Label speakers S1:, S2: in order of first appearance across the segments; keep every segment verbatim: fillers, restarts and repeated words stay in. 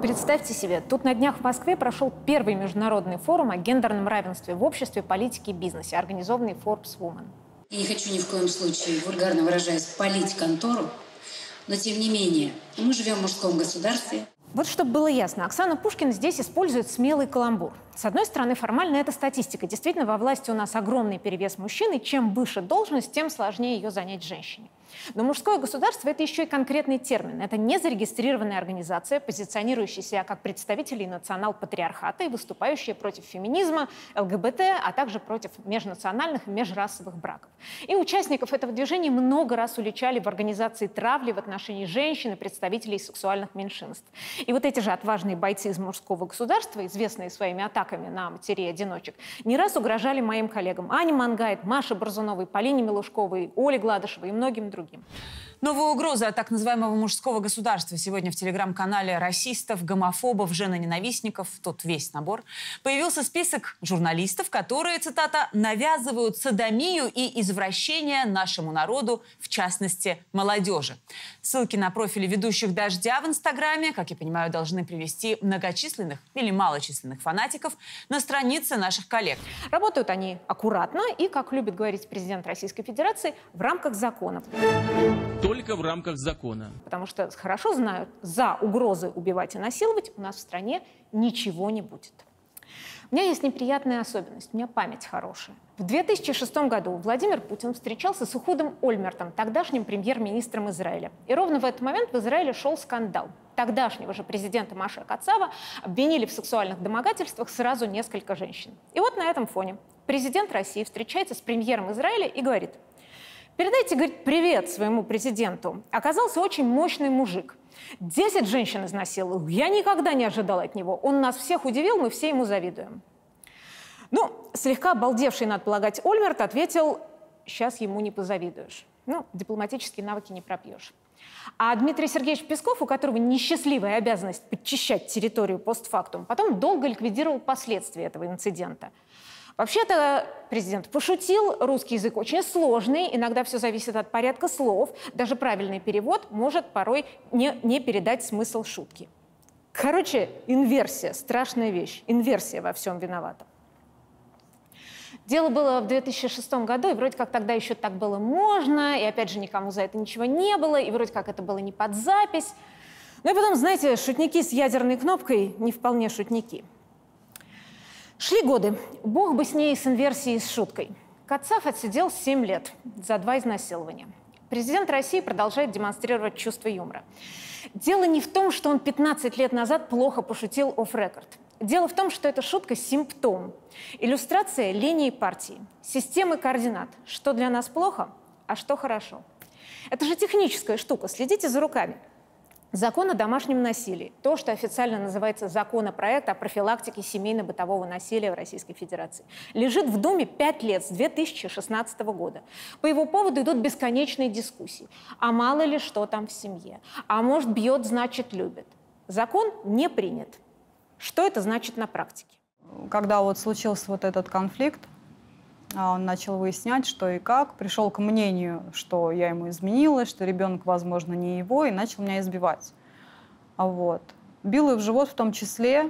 S1: Представьте себе, тут на днях в Москве прошел первый международный форум о гендерном равенстве в обществе, политике и бизнесе, организованный Forbes Women.
S2: Я не хочу ни в коем случае, вульгарно выражаясь, палить контору, но тем не менее, мы живем в мужском государстве.
S1: Вот чтобы было ясно, Оксана Пушкина здесь использует смелый каламбур. С одной стороны, формально это статистика. Действительно, во власти у нас огромный перевес мужчин, и чем выше должность, тем сложнее ее занять женщине. Но мужское государство – это еще и конкретный термин. Это незарегистрированная организация, позиционирующая себя как представители национал-патриархата и выступающая против феминизма, ЛГБТ, а также против межнациональных и межрасовых браков. И участников этого движения много раз уличали в организации травли в отношении женщин и представителей сексуальных меньшинств. И вот эти же отважные бойцы из мужского государства, известные своими атаками на матерей-одиночек, не раз угрожали моим коллегам Ане Мангайт, Маше Борзуновой, Полине Милушковой, Оле Гладышевой и многим другим.
S3: Новая угроза от так называемого мужского государства сегодня в телеграм-канале расистов, гомофобов, женоненавистников, тут весь набор, появился список журналистов, которые, цитата, «навязывают содомию и извращение нашему народу, в частности, молодежи». Ссылки на профили ведущих «Дождя» в Инстаграме, как я понимаю, должны привести многочисленных или малочисленных фанатиков на странице наших коллег.
S1: Работают они аккуратно и, как любит говорить президент Российской Федерации, в рамках законов.
S4: Только в рамках закона.
S1: Потому что хорошо знают, за угрозы убивать и насиловать у нас в стране ничего не будет. У меня есть неприятная особенность, у меня память хорошая. В две тысячи шестом году Владимир Путин встречался с Эхудом Ольмертом, тогдашним премьер-министром Израиля. И ровно в этот момент в Израиле шел скандал. Тогдашнего же президента Маши Кацава обвинили в сексуальных домогательствах сразу несколько женщин. И вот на этом фоне президент России встречается с премьером Израиля и говорит: «Передайте, говорит, привет своему президенту. Оказался очень мощный мужик. Десять женщин изнасиловал. Я никогда не ожидал от него. Он нас всех удивил, мы все ему завидуем». Ну, слегка обалдевший, надо полагать, Ольмерт ответил: «Сейчас ему не позавидуешь». Ну, дипломатические навыки не пропьешь. А Дмитрий Сергеевич Песков, у которого несчастливая обязанность подчищать территорию постфактум, потом долго ликвидировал последствия этого инцидента. Вообще-то президент пошутил, русский язык очень сложный, иногда все зависит от порядка слов, даже правильный перевод может порой не, не передать смысл шутки. Короче, инверсия, страшная вещь, инверсия во всем виновата. Дело было в две тысячи шестом году, и вроде как тогда еще так было можно, и опять же никому за это ничего не было, и вроде как это было не под запись. Ну и потом, знаете, шутники с ядерной кнопкой не вполне шутники. Шли годы. Бог бы с ней, с инверсией, с шуткой. Кацав отсидел семь лет за два изнасилования. Президент России продолжает демонстрировать чувство юмора. Дело не в том, что он пятнадцать лет назад плохо пошутил офф-рекорд. Дело в том, что эта шутка – симптом. Иллюстрация линии партии, системы координат. Что для нас плохо, а что хорошо. Это же техническая штука. Следите за руками. Закон о домашнем насилии, то, что официально называется законопроект о профилактике семейно-бытового насилия в Российской Федерации, лежит в Думе пять лет, с две тысячи шестнадцатого года. По его поводу идут бесконечные дискуссии. А мало ли что там в семье? А может, бьет, значит, любит. Закон не принят. Что это значит на практике?
S5: Когда вот случился вот этот конфликт, он начал выяснять, что и как, пришел к мнению, что я ему изменила, что ребенок, возможно, не его, и начал меня избивать. Вот. Бил и в живот в том числе,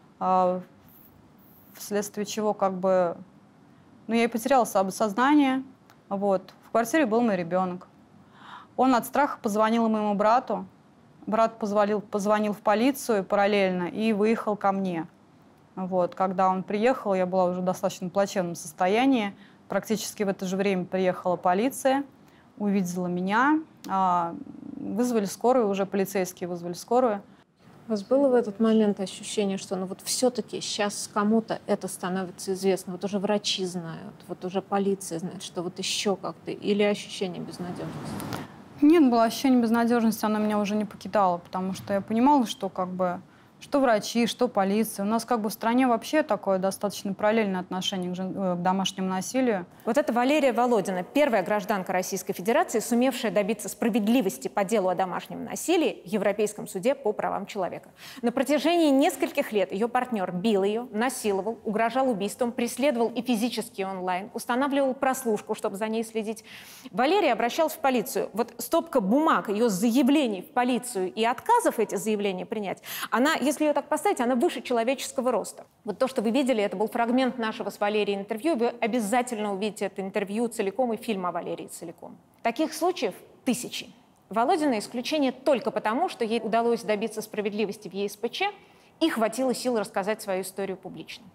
S5: вследствие чего как бы... Ну, я и потеряла сознание. Вот. В квартире был мой ребенок. Он от страха позвонил моему брату. Брат позвонил, позвонил в полицию параллельно и выехал ко мне. Вот. Когда он приехал, я была уже в достаточно плачевном состоянии. Практически в это же время приехала полиция, увидела меня. Вызвали скорую, уже полицейские вызвали скорую.
S1: У вас было в этот момент ощущение, что ну вот все-таки сейчас кому-то это становится известно, вот уже врачи знают, вот уже полиция знает, что вот еще как-то, или ощущение безнадежности?
S5: Нет, было ощущение безнадежности, оно меня уже не покидало, потому что я понимала, что как бы что врачи, что полиция. У нас как бы в стране вообще такое достаточно параллельное отношение к, жен... к домашнему насилию.
S1: Вот это Валерия Володина, первая гражданка Российской Федерации, сумевшая добиться справедливости по делу о домашнем насилии в Европейском суде по правам человека. На протяжении нескольких лет ее партнер бил ее, насиловал, угрожал убийством, преследовал и физически онлайн, устанавливал прослушку, чтобы за ней следить. Валерия обращалась в полицию. Вот стопка бумаг, ее заявлений в полицию и отказов эти заявления принять, она, если если ее так поставить, она выше человеческого роста. Вот то, что вы видели, это был фрагмент нашего с Валерией интервью. Вы обязательно увидите это интервью целиком и фильм о Валерии целиком. Таких случаев тысячи. Володина исключение только потому, что ей удалось добиться справедливости в Е С П Ч и хватило сил рассказать свою историю публично.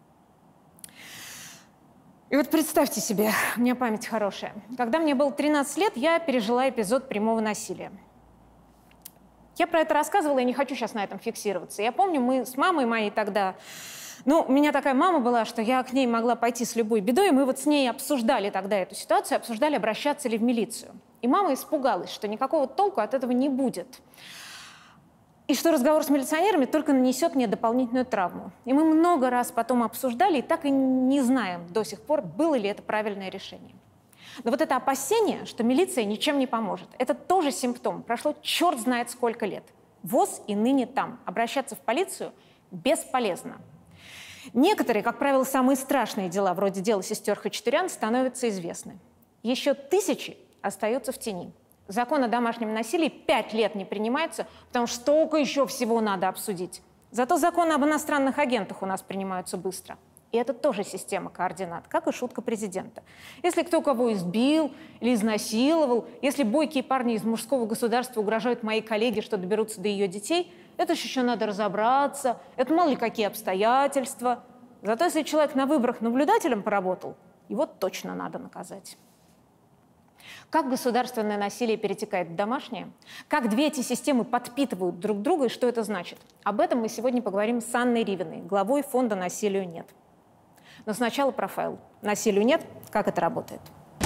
S1: И вот представьте себе, у меня память хорошая. Когда мне было тринадцать лет, я пережила эпизод прямого насилия. Я про это рассказывала, и не хочу сейчас на этом фиксироваться. Я помню, мы с мамой моей тогда... Ну, у меня такая мама была, что я к ней могла пойти с любой бедой, и мы вот с ней обсуждали тогда эту ситуацию, обсуждали, обращаться ли в милицию. И мама испугалась, что никакого толку от этого не будет. И что разговор с милиционерами только нанесет мне дополнительную травму. И мы много раз потом обсуждали, и так и не знаем до сих пор, было ли это правильное решение. Но вот это опасение, что милиция ничем не поможет, это тоже симптом. Прошло черт знает сколько лет. ВОС и ныне там. Обращаться в полицию бесполезно. Некоторые, как правило, самые страшные дела, вроде дела сестер Хачатурян, становятся известны. Еще тысячи остаются в тени. Закон о домашнем насилии пять лет не принимается, потому что столько еще всего надо обсудить. Зато законы об иностранных агентах у нас принимаются быстро. И это тоже система координат, как и шутка президента. Если кто кого избил или изнасиловал, если бойкие парни из мужского государства угрожают моей коллеге, что доберутся до ее детей, это же еще надо разобраться, это мало ли какие обстоятельства. Зато если человек на выборах наблюдателем поработал, его точно надо наказать. Как государственное насилие перетекает в домашнее? Как две эти системы подпитывают друг друга и что это значит? Об этом мы сегодня поговорим с Анной Ривиной, главой фонда «Насилию нет». Но сначала про файл. Насилию нет. Как это работает?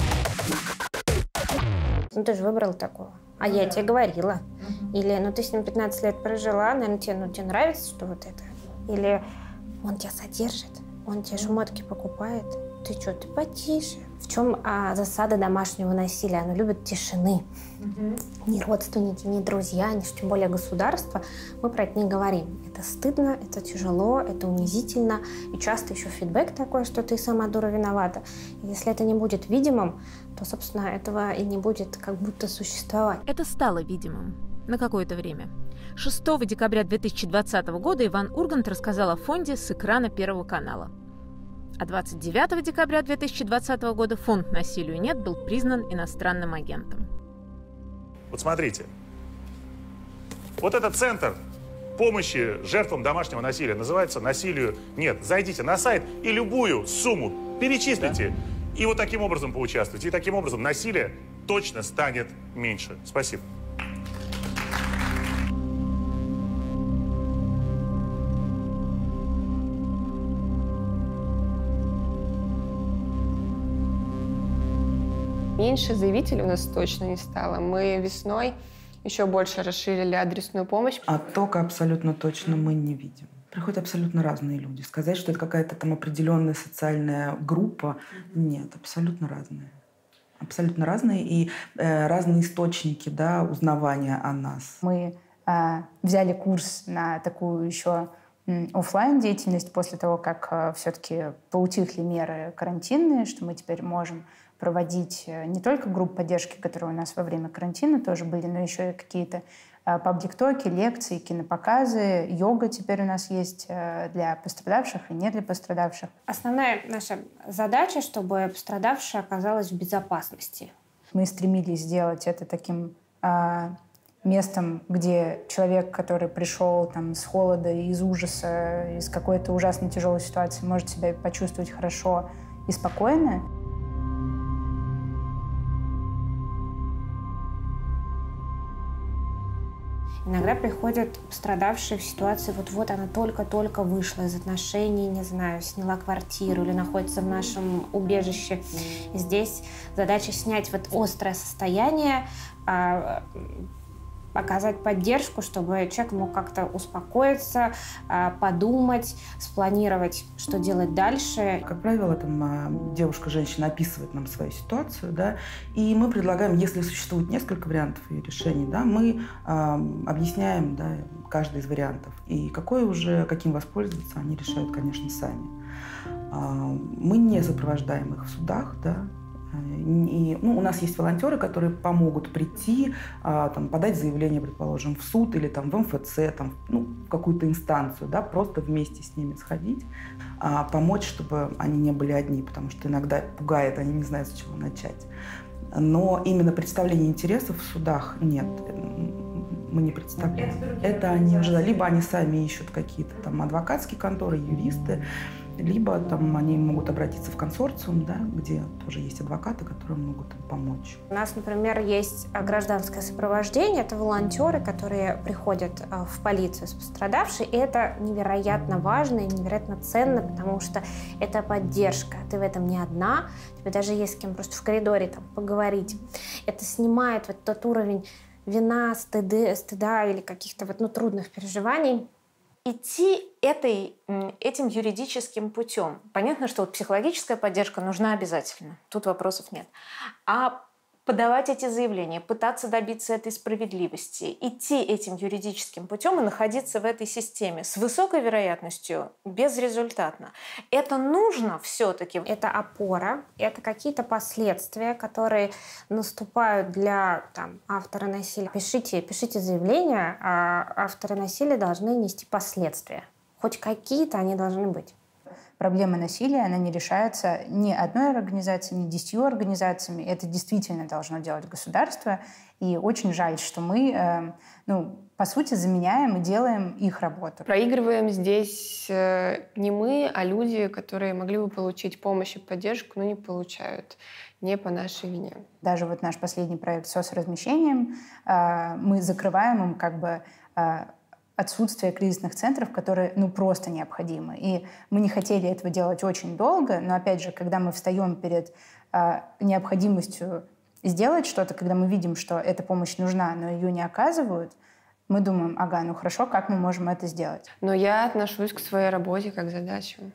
S6: Ну ты же выбрал такого. А я тебе говорила. Или, ну ты с ним пятнадцать лет прожила, наверное, тебе, ну, тебе нравится, что вот это? Или он тебя содержит, он тебе шмотки покупает. Ты что, ты потише. В чем а, засада домашнего насилия? Оно любит тишины. Mm-hmm. Ни родственники, ни друзья, ни тем более государство. Мы про это не говорим. Это стыдно, это тяжело, это унизительно. И часто еще фидбэк такой, что ты сама дура виновата. И если это не будет видимым, то, собственно, этого и не будет как будто существовать.
S1: Это стало видимым на какое-то время. шестого декабря две тысячи двадцатого года Иван Ургант рассказал о фонде с экрана Первого канала. А двадцать девятого декабря две тысячи двадцатого года фонд «Насилию нет» был признан иностранным агентом.
S7: Вот смотрите. Вот этот центр помощи жертвам домашнего насилия называется «Насилию нет». Зайдите на сайт и любую сумму перечислите. Да? И вот таким образом поучаствуйте. И таким образом насилие точно станет меньше. Спасибо.
S8: Меньше заявителей у нас точно не стало. Мы весной еще больше расширили адресную помощь.
S9: Оттока абсолютно точно мы не видим. Приходят абсолютно разные люди. Сказать, что это какая-то там определенная социальная группа, нет, абсолютно разные. Абсолютно разные и э, разные источники, да, узнавания о нас.
S10: Мы э, взяли курс на такую еще офлайн деятельность после того, как э, все-таки поутихли меры карантинные, что мы теперь можем проводить не только группы поддержки, которые у нас во время карантина тоже были, но еще и какие-то паблик-токи, лекции, кинопоказы. Йога теперь у нас есть для пострадавших и не для пострадавших.
S6: Основная наша задача, чтобы пострадавшая оказалась в безопасности.
S10: Мы стремились сделать это таким а, местом, где человек, который пришел там, с холода, из ужаса, из какой-то ужасно тяжелой ситуации, может себя почувствовать хорошо и спокойно.
S6: Иногда приходят пострадавшие в ситуации, вот-вот она только-только вышла из отношений, не знаю, сняла квартиру или находится в нашем убежище. И здесь задача снять вот острое состояние, оказать поддержку, чтобы человек мог как-то успокоиться, подумать, спланировать, что делать дальше.
S9: Как правило, там девушка, женщина описывает нам свою ситуацию, да, и мы предлагаем, если существует несколько вариантов ее решений, да, мы э, объясняем, да, каждый из вариантов. И какой уже, каким воспользоваться, они решают, конечно, сами. Э, мы не сопровождаем их в судах, да, И, ну, у нас есть волонтеры, которые помогут прийти, а, там, подать заявление, предположим, в суд или там, в эм эф цэ, там, ну, в какую-то инстанцию, да, просто вместе с ними сходить, а, помочь, чтобы они не были одни, потому что иногда пугает, они не знают, с чего начать. Но именно представление интересов в судах нет, мы не представляем. Это они уже, либо они сами ищут какие-то там адвокатские конторы, юристы, либо там они могут обратиться в консорциум, да, где тоже есть адвокаты, которые могут им помочь.
S6: У нас, например, есть гражданское сопровождение. Это волонтеры, которые приходят в полицию с пострадавшей. И это невероятно важно и невероятно ценно, потому что это поддержка. Ты в этом не одна. Тебе даже есть с кем просто в коридоре там поговорить. Это снимает вот тот уровень вина, стыды, стыда или каких-то вот, ну, трудных переживаний.
S1: Идти этой, этим юридическим путем. Понятно, что вот психологическая поддержка нужна обязательно. Тут вопросов нет. А подавать эти заявления, пытаться добиться этой справедливости, идти этим юридическим путем и находиться в этой системе с высокой вероятностью безрезультатно. Это нужно все-таки.
S6: Это опора, это какие-то последствия, которые наступают для там, автора насилия. Пишите, пишите заявление, а авторы насилия должны нести последствия. Хоть какие-то они должны быть.
S10: Проблема насилия, она не решается ни одной организацией, ни десятью организациями. Это действительно должно делать государство. И очень жаль, что мы, э, ну, по сути, заменяем и делаем их работу.
S8: Проигрываем здесь э, не мы, а люди, которые могли бы получить помощь и поддержку, но не получают. Не по нашей вине.
S10: Даже вот наш последний проект с соцразмещением, э, мы закрываем им как бы... Э, отсутствие кризисных центров, которые, ну, просто необходимы. И мы не хотели этого делать очень долго, но, опять же, когда мы встаем перед э, необходимостью сделать что-то, когда мы видим, что эта помощь нужна, но ее не оказывают, мы думаем, ага, ну хорошо, как мы можем это сделать?
S8: Но я отношусь к своей работе как к задачам.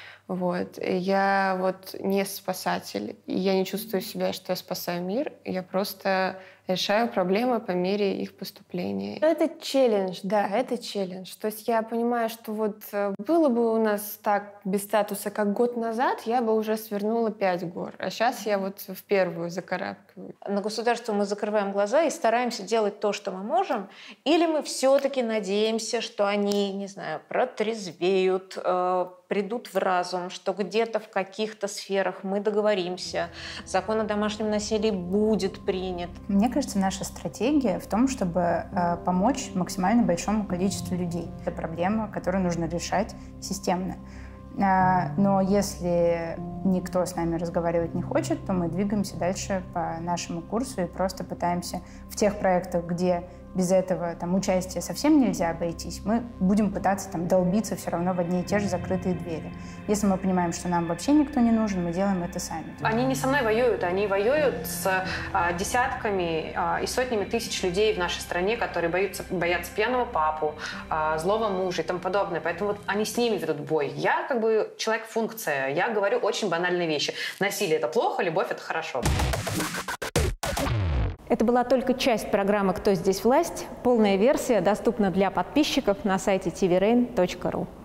S8: Вот. И я вот не спасатель, и я не чувствую себя, что я спасаю мир, я просто решаю проблемы по мере их поступления. Это челлендж, да, это челлендж. То есть я понимаю, что вот было бы у нас так без статуса, как год назад, я бы уже свернула пять гор, а сейчас я вот в первую закарабкиваю.
S1: На государство мы закрываем глаза и стараемся делать то, что мы можем, или мы все-таки надеемся, что они, не знаю, протрезвеют, э, придут в разум, что где-то в каких-то сферах мы договоримся, закон о домашнем насилии будет принят.
S10: Мне кажется, наша стратегия в том, чтобы э, помочь максимально большому количеству людей. Это проблема, которую нужно решать системно. Э, но если никто с нами разговаривать не хочет, то мы двигаемся дальше по нашему курсу и просто пытаемся в тех проектах, где без этого там, участия совсем нельзя обойтись, мы будем пытаться там, долбиться все равно в одни и те же закрытые двери. Если мы понимаем, что нам вообще никто не нужен, мы делаем это сами.
S11: Они не со мной воюют, они воюют с а, десятками а, и сотнями тысяч людей в нашей стране, которые боятся, боятся пьяного папу, а, злого мужа и тому подобное. Поэтому вот они с ними ведут бой. Я как бы человек-функция, я говорю очень банальные вещи. Насилие – это плохо, любовь – это хорошо.
S1: Это была только часть программы «Кто здесь власть?». Полная версия доступна для подписчиков на сайте ти ви рейн точка ру.